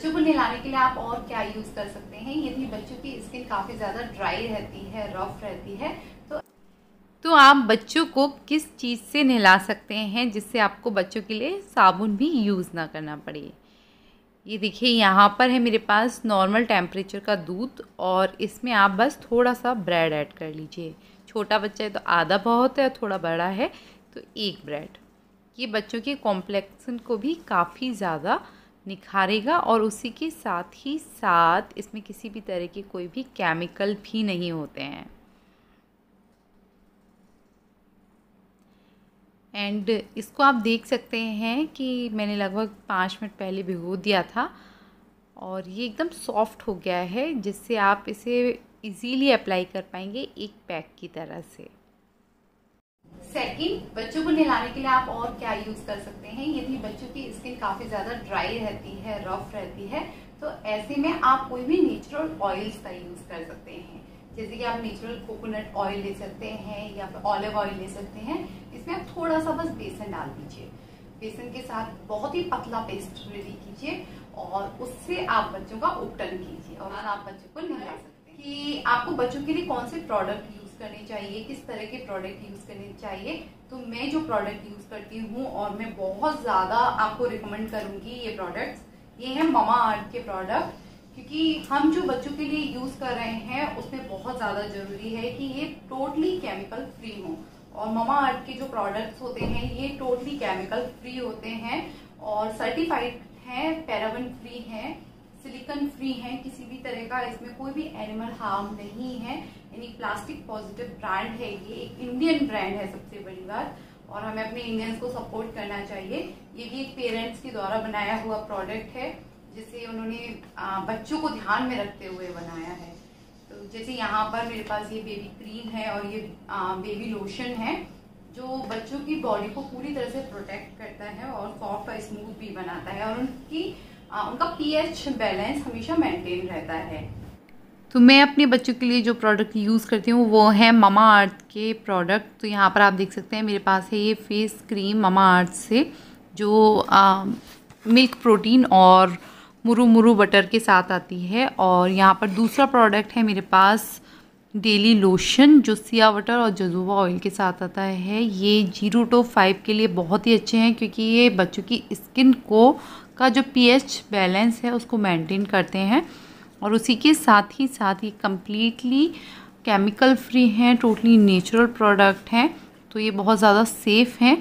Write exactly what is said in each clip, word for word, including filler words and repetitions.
बच्चों को नहलाने के लिए आप और क्या यूज कर सकते हैं। यदि बच्चों की स्किन काफी ज्यादा ड्राई रहती है, रफ रहती है, तो तो आप बच्चों को किस चीज़ से नहला सकते हैं जिससे आपको बच्चों के लिए साबुन भी यूज़ ना करना पड़े। ये देखिए यहाँ पर है मेरे पास नॉर्मल टेम्परेचर का दूध और इसमें आप बस थोड़ा सा ब्रेड ऐड कर लीजिए। छोटा बच्चा है तो आधा बहुत है, थोड़ा बड़ा है तो एक ब्रेड। ये बच्चों के कॉम्प्लेक्शन को भी काफ़ी ज़्यादा निखारेगा और उसी के साथ ही साथ इसमें किसी भी तरह के कोई भी केमिकल भी नहीं होते हैं। एंड इसको आप देख सकते हैं कि मैंने लगभग पाँच मिनट पहले भिगो दिया था और ये एकदम सॉफ्ट हो गया है, जिससे आप इसे इजीली अप्लाई कर पाएंगे एक पैक की तरह से। सेकंड, बच्चों को नहलाने के लिए आप और क्या यूज कर सकते हैं। यदि बच्चों की स्किन काफी ज्यादा ड्राई रहती है, रफ रहती है, तो ऐसे में आप कोई भी नेचुरल ऑयल्स का यूज कर सकते हैं। जैसे कि आप नेचुरल कोकोनट ऑयल ले सकते हैं या फिर ऑलिव ऑयल ले सकते हैं। इसमें आप थोड़ा सा बस बेसन डाल दीजिए, बेसन के साथ बहुत ही पतला पेस्ट रेडी कीजिए और उससे आप बच्चों का उपटन कीजिए और आप बच्चों को नहला सकते हैं। कि आपको बच्चों के लिए कौन से प्रोडक्ट यूज करने चाहिए, किस तरह के प्रोडक्ट यूज करने चाहिए, तो मैं जो प्रोडक्ट यूज करती हूँ और मैं बहुत ज्यादा आपको रिकमेंड करूंगी ये प्रोडक्ट्स, ये है मामा अर्थ के प्रोडक्ट। क्योंकि हम जो बच्चों के लिए यूज कर रहे हैं उसमें बहुत ज्यादा जरूरी है कि ये टोटली केमिकल फ्री हो। और मामा अर्थ के जो प्रोडक्ट्स होते हैं ये टोटली केमिकल फ्री होते हैं और सर्टिफाइड हैं, पैराबन फ्री हैं, सिलिकॉन फ्री हैं, किसी भी तरह का इसमें कोई भी एनिमल हार्म नहीं है। यानी प्लास्टिक पॉजिटिव ब्रांड है, ये एक इंडियन ब्रांड है सबसे बड़ी बात, और हमें अपने इंडियंस को सपोर्ट करना चाहिए। ये भी एक पेरेंट्स के द्वारा बनाया हुआ प्रोडक्ट है जिसे उन्होंने बच्चों को ध्यान में रखते हुए बनाया है। तो जैसे यहाँ पर मेरे पास ये बेबी क्रीम है और ये बेबी लोशन है जो बच्चों की बॉडी को पूरी तरह से प्रोटेक्ट करता है और सॉफ्ट और स्मूथ भी बनाता है और उनकी आ, उनका पीएच बैलेंस हमेशा मेंटेन रहता है। तो मैं अपने बच्चों के लिए जो प्रोडक्ट यूज़ करती हूँ वो है मामा अर्थ के प्रोडक्ट। तो यहाँ पर आप देख सकते हैं मेरे पास है ये फेस क्रीम मामा अर्थ से, जो आ, मिल्क प्रोटीन और मुरु मुरु बटर के साथ आती है। और यहाँ पर दूसरा प्रोडक्ट है मेरे पास डेली लोशन जो सिया बटर और जजोबा ऑयल के साथ आता है। ये जीरो टू फाइव के लिए बहुत ही अच्छे हैं क्योंकि ये बच्चों की स्किन को का जो पीएच बैलेंस है उसको मेंटेन करते हैं और उसी के साथ ही साथ ये कम्प्लीटली केमिकल फ्री हैं, टोटली नेचुरल प्रोडक्ट हैं, तो ये बहुत ज़्यादा सेफ़ हैं।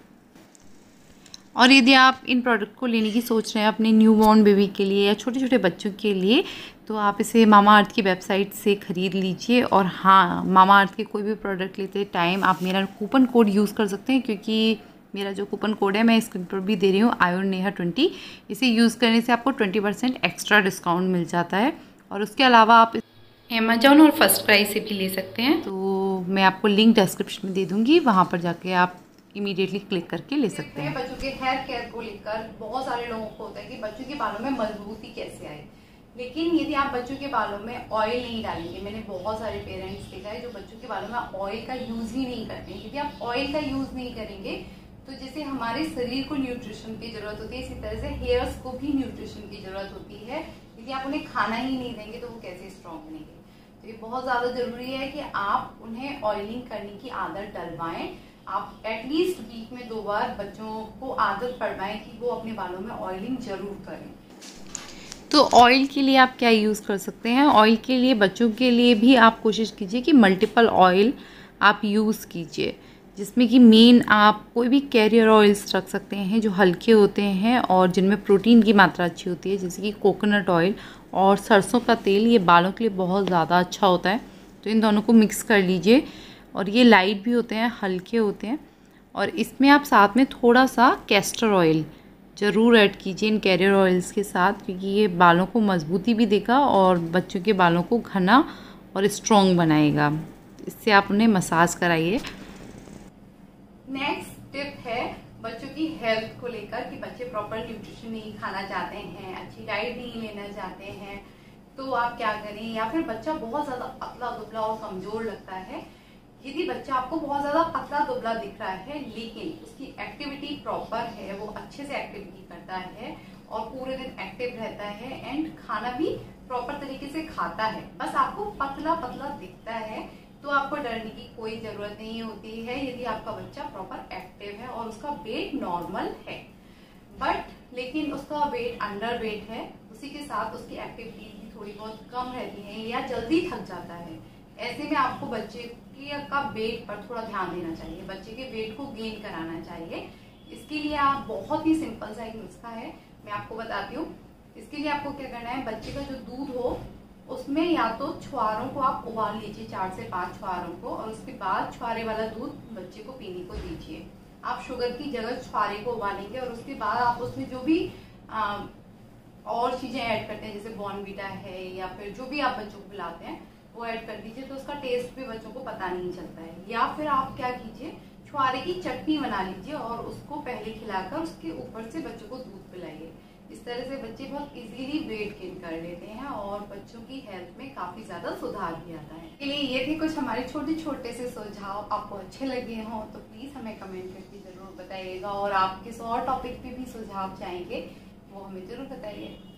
और यदि आप इन प्रोडक्ट को लेने की सोच रहे हैं अपने न्यूबॉर्न बेबी के लिए या छोटे छोटे बच्चों के लिए, तो आप इसे मामा अर्थ की वेबसाइट से ख़रीद लीजिए। और हाँ, मामा अर्थ के कोई भी प्रोडक्ट लेते टाइम आप मेरा कूपन कोड यूज़ कर सकते हैं, क्योंकि मेरा जो कूपन कोड है मैं स्क्रीन पर भी दे रही हूँ, आयुर नेहा ट्वेंटी। इसे यूज़ करने से आपको ट्वेंटी परसेंट एक्स्ट्रा डिस्काउंट मिल जाता है। और उसके अलावा आप अमेजॉन और फर्स्ट क्राई से भी ले सकते हैं, तो मैं आपको लिंक डिस्क्रिप्शन में दे दूँगी, वहाँ पर जाके आप इमीडिएटली क्लिक करके ले सकते हैं। बच्चों के हेयर केयर को लेकर बहुत सारे लोगों को होता है कि बच्चों के बालों में मजबूती कैसे आए, लेकिन यदि आप बच्चों के बालों में ऑयल नहीं डालेंगे, मैंने बहुत सारे पेरेंट्स देखा है जो बच्चों के बालों में ऑयल का यूज ही नहीं करते हैं। यदि आप ऑयल का यूज नहीं करेंगे तो जैसे हमारे शरीर को न्यूट्रिशन की जरूरत होती है, इसी तरह से हेयर्स को भी न्यूट्रिशन की जरूरत होती है। यदि आप उन्हें खाना ही नहीं देंगे तो वो कैसे स्ट्रॉन्ग बनेंगे। तो ये बहुत ज्यादा जरूरी है कि आप उन्हें ऑयलिंग करने की आदत डलवाएं। आप एटलीस्ट वीक में दो बार बच्चों को आदत पड़वाएं कि वो अपने बालों में ऑयलिंग जरूर करें। तो ऑयल के लिए आप क्या यूज़ कर सकते हैं। ऑयल के लिए बच्चों के लिए भी आप कोशिश कीजिए कि मल्टीपल ऑयल आप यूज़ कीजिए, जिसमें कि मेन आप कोई भी कैरियर ऑयल्स रख सकते हैं जो हल्के होते हैं और जिनमें प्रोटीन की मात्रा अच्छी होती है, जैसे कि कोकोनट ऑयल और सरसों का तेल। ये बालों के लिए बहुत ज़्यादा अच्छा होता है, तो इन दोनों को मिक्स कर लीजिए। और ये लाइट भी होते हैं, हल्के होते हैं, और इसमें आप साथ में थोड़ा सा कैस्टर ऑयल ज़रूर ऐड कीजिए इन कैरियर ऑयल्स के साथ, क्योंकि ये बालों को मजबूती भी देगा और बच्चों के बालों को घना और स्ट्रॉन्ग बनाएगा। इससे आप उन्हें मसाज कराइए। नेक्स्ट टिप है बच्चों की हेल्थ को लेकर कि बच्चे प्रॉपर न्यूट्रिशन नहीं खाना चाहते हैं, अच्छी डाइट नहीं लेना चाहते हैं, तो आप क्या करें। या फिर बच्चा बहुत ज्यादा पतला दुबला और कमजोर लगता है। यदि बच्चा आपको बहुत ज्यादा पतला दुबला दिख रहा है लेकिन उसकी एक्टिविटी प्रॉपर है, वो अच्छे से एक्टिविटी करता है और पूरे दिन एक्टिव रहता है एंड खाना भी प्रॉपर तरीके से खाता है। बस आपको पतला पतला दिखता है, तो आपको डरने की कोई जरूरत नहीं होती है यदि आपका बच्चा प्रॉपर एक्टिव है और उसका वेट नॉर्मल है। बट लेकिन उसका वेट अंडर वेट है, उसी के साथ उसकी एक्टिविटी भी थोड़ी बहुत कम रहती है या जल्दी थक जाता है। ऐसे में आपको बच्चे के का वेट पर थोड़ा ध्यान देना चाहिए, बच्चे के वेट को गेन कराना चाहिए। इसके लिए आप बहुत ही सिंपल सा एक नुस्खा है, मैं आपको बताती हूँ। इसके लिए आपको क्या करना है, बच्चे का जो दूध हो उसमें या तो छुआरों को आप उबाल लीजिए, चार से पांच छुआरों को, और उसके बाद छुआरे वाला दूध बच्चे को पीने को दीजिए। आप शुगर की जगह छुआरे को उबालेंगे और उसके बाद आप उसमें जो भी आ, और चीजें ऐड करते हैं, जैसे बॉर्नवीटा है या फिर जो भी आप बच्चों को पिलाते हैं वो ऐड कर दीजिए, तो उसका टेस्ट भी बच्चों को पता नहीं चलता है। या फिर आप क्या कीजिए, छुआरे की चटनी बना लीजिए और उसको पहले खिलाकर उसके ऊपर से बच्चों को दूध पिलाइए। इस तरह से बच्चे बहुत इजीली वेट गेन कर लेते हैं और बच्चों की हेल्थ में काफी ज्यादा सुधार भी आता है। इसके लिए ये थे कुछ हमारे छोटे छोटे से सुझाव। आपको अच्छे लगे हों तो प्लीज हमें कमेंट करके जरूर बताइएगा, और आप किस और टॉपिक पे भी सुझाव चाहेंगे वो हमें जरूर बताइए।